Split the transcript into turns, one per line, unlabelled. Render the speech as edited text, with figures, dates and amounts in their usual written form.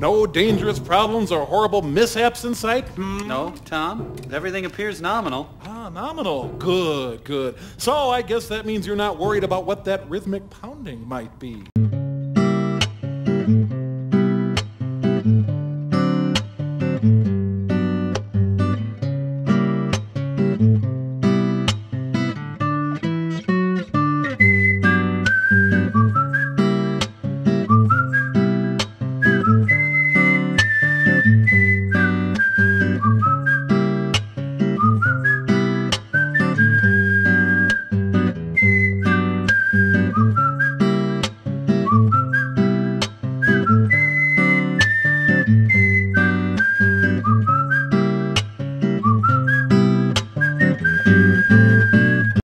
No dangerous problems or horrible mishaps in sight?
No, Tom. Everything appears nominal.
Ah, nominal. Good, good. So I guess that means you're not worried about what that rhythmic pounding might be.